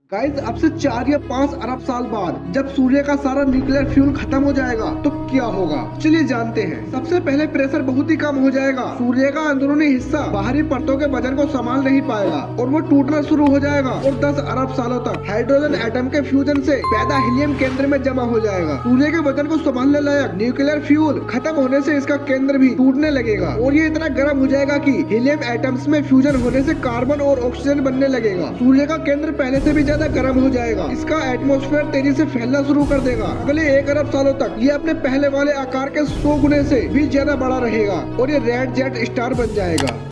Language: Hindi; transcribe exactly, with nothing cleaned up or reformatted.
गाइस अब से चार या पाँच अरब साल बाद जब सूर्य का सारा न्यूक्लियर फ्यूल खत्म हो जाएगा तो क्या होगा, चलिए जानते हैं। सबसे पहले प्रेशर बहुत ही कम हो जाएगा। सूर्य का अंदरूनी हिस्सा बाहरी परतों के वजन को संभाल नहीं पाएगा और वो टूटना शुरू हो जाएगा और दस अरब सालों तक हाइड्रोजन एटम के फ्यूजन से पैदा हीलियम केंद्र में जमा हो जाएगा। सूर्य के वजन को संभालने लायक न्यूक्लियर फ्यूल खत्म होने से इसका केंद्र भी टूटने लगेगा और ये इतना गर्म हो जाएगा कि हीलियम एटम्स में फ्यूजन होने से कार्बन और ऑक्सीजन बनने लगेगा। सूर्य का केंद्र पहले से भी ज्यादा गर्म हो जाएगा। इसका एटमॉस्फेयर तेजी से फैलना शुरू कर देगा। अगले एक अरब सालों तक ये अपने पहले वाले आकार के सौ गुने से भी ज्यादा बड़ा रहेगा और ये रेड जेट स्टार बन जाएगा।